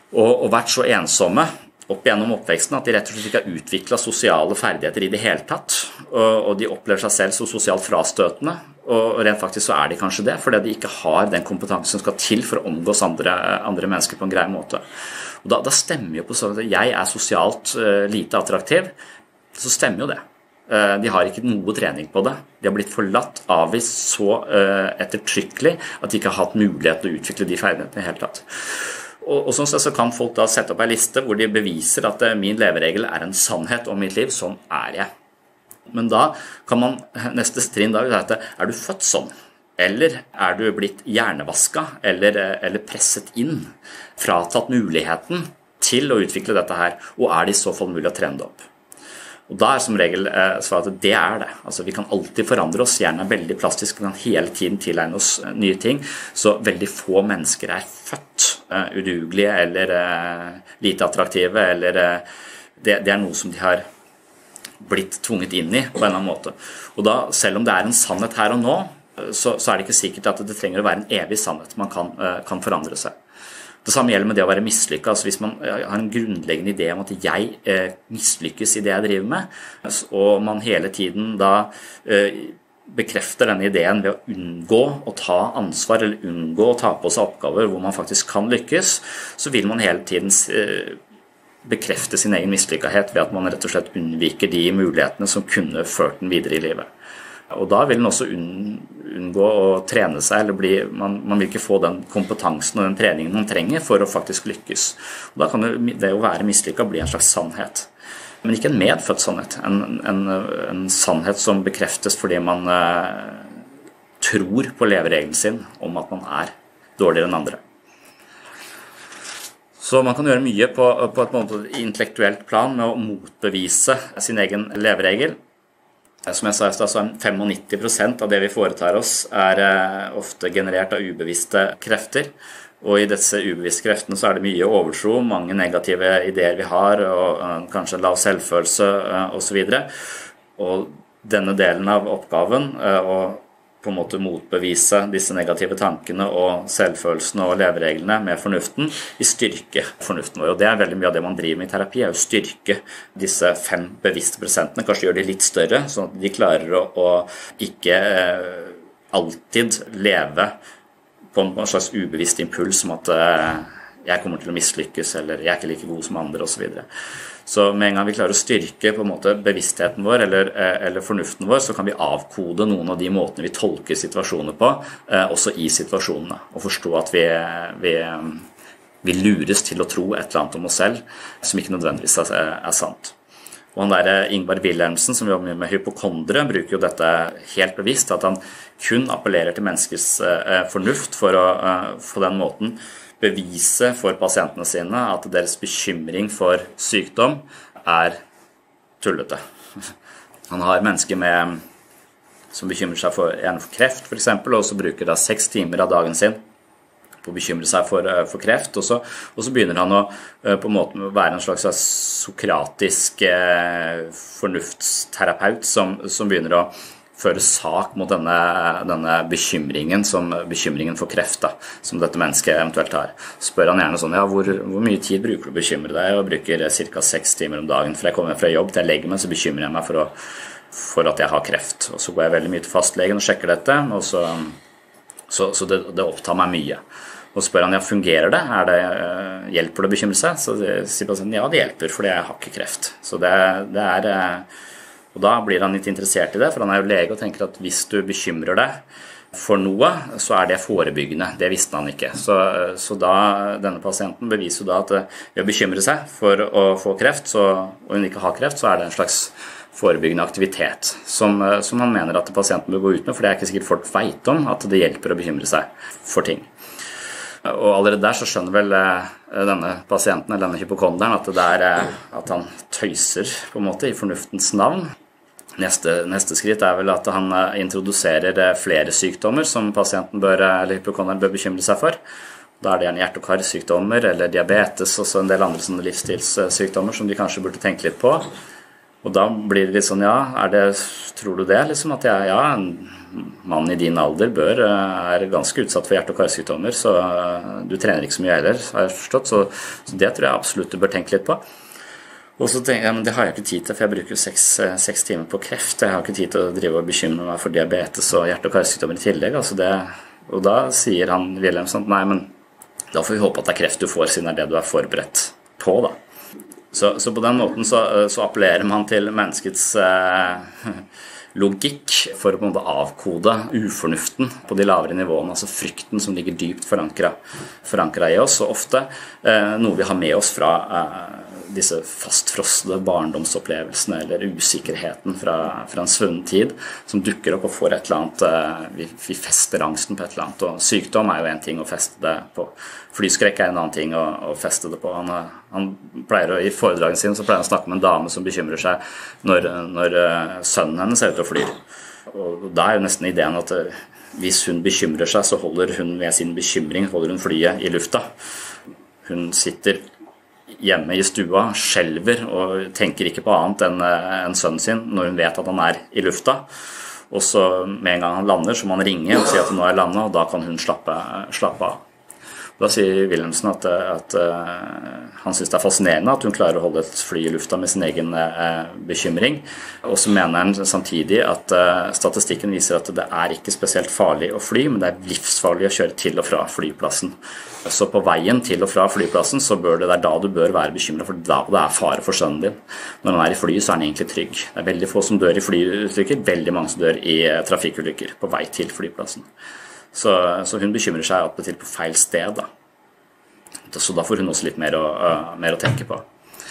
og vært så ensomme opp gjennom oppveksten at de rett og slett ikke har utviklet sosiale ferdigheter i det hele tatt, og de opplever seg selv som sosialt frastøtende, og rent faktisk så de kanskje det, fordi de ikke har den kompetansen som skal til for å omgås andre mennesker på en grei måte. Og da stemmer jo på sånn at jeg sosialt lite attraktiv, så stemmer jo det. De har ikke noe trening på det. De har blitt forlatt, avvist så ettertrykkelig at de ikke har hatt mulighet til å utvikle de ferdighetene i det hele tatt. Og sånn sett så kan folk da sette opp en liste hvor de beviser at min leveregel en sannhet om mitt liv, sånn jeg. Men da kan man, neste trinn da, si at du født sånn? Eller du blitt hjernevasket eller presset inn, fratatt muligheten til å utvikle dette her, og det i så fall mulig å trene det opp? Og da som regel svaret at det det. Altså, vi kan alltid forandre oss, hjernen veldig plastisk, vi kan hele tiden tilegne oss nye ting, så veldig få mennesker født udugelige eller lite attraktive, eller det noe som de har blitt tvunget inn i på en eller annen måte. Og da, selv om det en sannhet her og nå, så det ikke sikkert at det trenger å være en evig sannhet. Man kan forandre seg. Det samme gjelder med det å være mislykket. Altså hvis man har en grunnleggende idé om at jeg mislykkes i det jeg driver med, og man hele tiden da bekrefter denne ideen ved å unngå å ta ansvar eller unngå å ta på seg oppgaver hvor man faktisk kan lykkes, så vil man hele tiden bekrefte sin egen mislykkethet ved at man rett og slett unnviker de mulighetene som kunne ført den videre i livet. Og da vil man også unngå å trene seg, eller man vil ikke få den kompetansen og den treningen man trenger for å faktisk lykkes. Og da kan det å være mislykket bli en slags sannhet. Men ikke en medfødt sannhet, en sannhet som bekreftes fordi man tror på leveregelen sin om at man dårligere enn andre. Så man kan gjøre mye på et intellektuelt plan med å motbevise sin egen leveregel. Som jeg sa, så 95% av det vi foretar oss ofte generert av ubevisste krefter, og i disse ubevisste kreftene så det mye overtro, mange negative ideer vi har, og kanskje en lav selvfølelse og så videre. Og denne delen av oppgaven, å på en måte motbevise disse negative tankene og selvfølelsene og levereglene med fornuften, i styrke fornuften vår. Og det veldig mye av det man driver med i terapi, å styrke disse 5 bevisste prosentene, kanskje gjøre de litt større, sånn at de klarer å ikke alltid leve på en slags ubevisst impuls som at jeg kommer til å mislykkes, eller jeg ikke like god som andre, og så videre. Så med en gang vi klarer å styrke på en måte bevisstheten vår eller fornuften vår, så kan vi avkode noen av de måtene vi tolker situasjoner på, også i situasjonene, og forstå at vi lures til å tro et eller annet om oss selv, som ikke nødvendigvis sant. Og han Ingvar Wilhelmsen, som jobber med hypokondere, bruker jo dette helt bevisst, at han kun appellerer til menneskets fornuft for å på den måten bevise for pasientene sine at deres bekymring for sykdom tullete. Han har mennesker som bekymrer seg for kreft for eksempel, og så bruker 6 timer av dagen sin på å bekymre seg for kreft, og så begynner han å på en måte være en slags sokratisk fornuftsterapeut som begynner å føre sak mot denne bekymringen, bekymringen for kreft som dette mennesket eventuelt har. Spør han gjerne sånn, hvor mye tid bruker du å bekymre deg? Jeg bruker ca. 6 timer om dagen, for jeg kommer fra jobb til jeg legger meg, så bekymrer jeg meg for at jeg har kreft. Og så går jeg veldig mye til fastlegen og sjekker dette, og så det opptar meg mye. Og spør han, fungerer det? Hjelper det å bekymre seg? Så sier pasienten, ja, det hjelper, fordi jeg har ikke kreft. Så og da blir han litt interessert i det, for han jo lege og tenker at hvis du bekymrer deg for noe, så det forebyggende. Det visste han ikke. Så da denne pasienten beviser da at ved å bekymre seg for å få kreft, og hun ikke har kreft, så det en slags forebyggende aktivitet som han mener at pasienten bør gå ut med, for det ikke sikkert folk vet om at det hjelper å bekymre seg for ting. Og allerede der så skjønner vel denne pasienten, eller denne hypokonderen, at at han tøyser på en måte i fornuftens navn. Neste skritt vel at han introduserer flere sykdommer som pasienten eller hypokonderen bør bekymre seg for. Da det gjerne hjerte- og karsykdommer, eller diabetes, og så en del andre sånne livsstilssykdommer som de kanskje burde tenke litt på. Og da blir det litt sånn, tror du det liksom, at en mann i din alder er ganske utsatt for hjerte- og karsykdommer, så du trener ikke så mye heller, har jeg forstått, så det tror jeg absolutt du bør tenke litt på. Og så tenker jeg, men det har jeg ikke tid til, for jeg bruker 6 timer på kreft, jeg har ikke tid til å drive og bekymre meg for diabetes og hjerte- og karsykdommer i tillegg, altså det, og da sier han Wilhelmsen, nei, men da får vi håpe at det er kreft du får, siden det er det du er forberedt på da. Så på den måten så appellerer man til menneskets logikk for å på en måte avkode ufornuften på de lavere nivåene, altså frykten som ligger dypt forankret i oss, og ofte noe vi har med oss fra disse fastfrosne barndomsopplevelsene eller usikkerheten fra en svunnen tid som dukker opp og får et eller annet, vi fester angsten på et eller annet, og sykdom er jo en ting å feste det på, flyskrekk er en annen ting å feste det på. Han pleier i foredragen sin så pleier han å snakke om en dame som bekymrer seg når sønnen hennes er ute og flyr, og da er jo nesten ideen at hvis hun bekymrer seg så holder hun ved sin bekymring flyet i lufta. Hun sitter hjemme i stua, skjelver og tenker ikke på annet enn sønnen sin når hun vet at han er i lufta, og så med en gang han lander så må han ringe og si at nå er landet, og da kan hun slappe av. Da sier Wilhelmsen at han synes det er fascinerende at hun klarer å holde et fly i lufta med sin egen bekymring, og så mener han samtidig at statistikken viser at det er ikke spesielt farlig å fly, men det er livsfarlig å kjøre til og fra flyplassen. Så på veien til og fra flyplassen så det er da du bør være bekymret, for da det er fare for sønnen din. Når han er i fly så er han egentlig trygg. Det er veldig få som dør i flyulykker, veldig mange som dør i trafikkulykker på vei til flyplassen. Så hun bekymrer seg at det til på feil sted da. Så da får hun også litt mer å tenke på.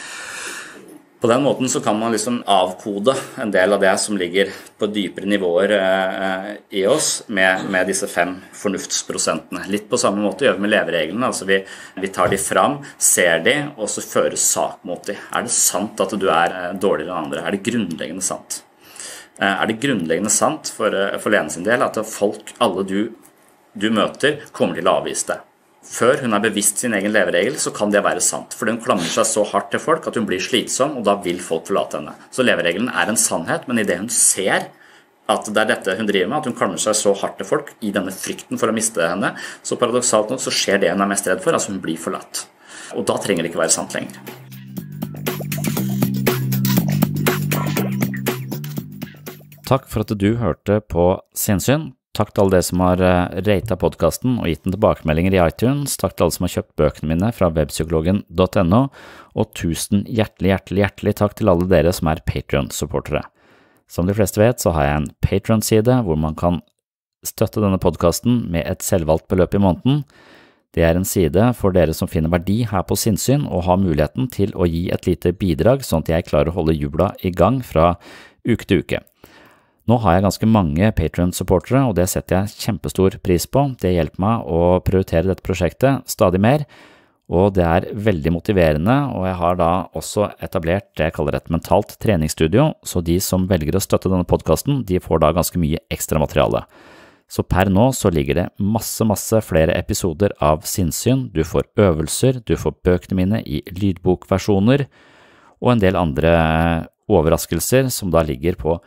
På den måten så kan man liksom avkode en del av det som ligger på dypere nivåer i oss med disse 5 fornuftsprosentene. Litt på samme måte gjør vi med levereglene, altså vi tar de fram, ser de, og så fører sak mot de. Er det sant at du er dårligere enn andre? Er det grunnleggende sant? Er det grunnleggende sant for Lene sin del at folk, alle du møter, kommer til å avvise det? Før hun er bevisst sin egen leveregel, så kan det være sant, for hun klamrer seg så hardt til folk at hun blir slitsom, og da vil folk forlate henne. Så leveregelen er en sannhet, men i det hun ser at det er dette hun driver med, at hun klamrer seg så hardt til folk i denne frykten for å miste henne, så paradoksalt nok så skjer det hun er mest redd for, altså hun blir forlatt. Og da trenger det ikke være sant lenger. Takk for at du hørte på Sinnssyn. Takk til alle dere som har ratet podcasten og gitt den tilbakemeldinger i iTunes. Takk til alle som har kjøpt bøkene mine fra webpsykologen.no, og tusen hjertelig takk til alle dere som er Patreon-supportere. Som de fleste vet, så har jeg en Patreon-side hvor man kan støtte denne podcasten med et selvvalgt beløp i måneden. Det er en side for dere som finner verdi her på Sinnssyn og har muligheten til å gi et lite bidrag, sånn at jeg klarer å holde hjula i gang fra uke til uke. Nå har jeg ganske mange Patreon-supportere, og det setter jeg kjempestor pris på. Det hjelper meg å prioritere dette prosjektet stadig mer, og det er veldig motiverende, og jeg har da også etablert det jeg kaller et mentalt treningsstudio, så de som velger å støtte denne podcasten, de får da ganske mye ekstra materiale. Så per nå så ligger det masse flere episoder av Sinnssyn, du får øvelser, du får bøkene mine i lydbokversjoner, og en del andre overraskelser som da ligger på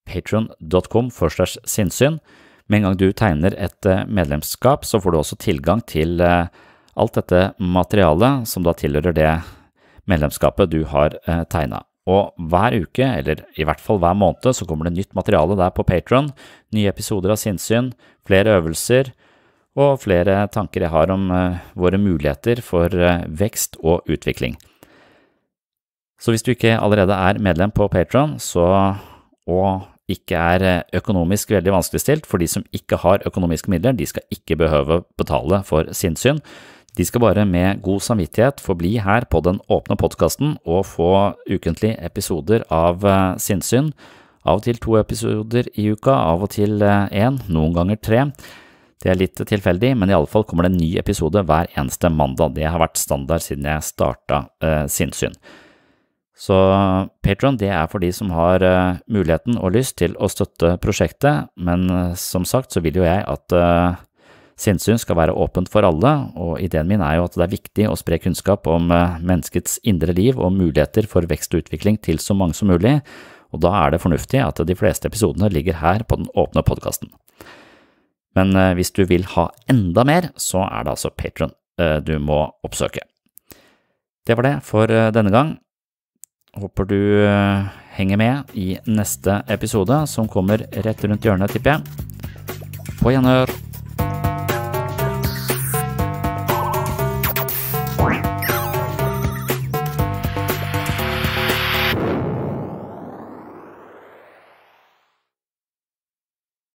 patreon.com/sinnssyn. Med en gang du tegner et medlemskap, så får du også tilgang til alt dette materialet som da tilhører det medlemskapet du har tegnet. Og hver uke, eller i hvert fall hver måned, så kommer det nytt materiale der på Patreon, nye episoder av Sinnssyn, flere øvelser og flere tanker jeg har om våre muligheter for vekst og utvikling. Så hvis du ikke allerede er medlem på Patreon, og ikke er økonomisk veldig vanskeligstilt, for de som ikke har økonomiske midler, de skal ikke behøve betale for Sinnssyn. De skal bare med god samvittighet få bli her på den åpne podcasten og få ukentlige episoder av Sinnssyn. Av og til 2 episoder i uka, av og til 1, noen ganger 3. Det er litt tilfeldig, men i alle fall kommer det en ny episode hver eneste mandag. Det har vært standard siden jeg startet Sinnssyn. Så Patreon, det er for de som har muligheten og lyst til å støtte prosjektet, men som sagt så vil jo jeg at Sinnssyn skal være åpent for alle, og ideen min jo at det viktig å spre kunnskap om menneskets indre liv og muligheter for vekst og utvikling til så mange som mulig, og da det fornuftig at de fleste episodene ligger her på den åpne podcasten. Men hvis du vil ha enda mer, så det altså Patreon du må oppsøke. Det var det for denne gang. Håper du henger med i neste episode, som kommer rett rundt hjørnet, tipper jeg. På gjenhør!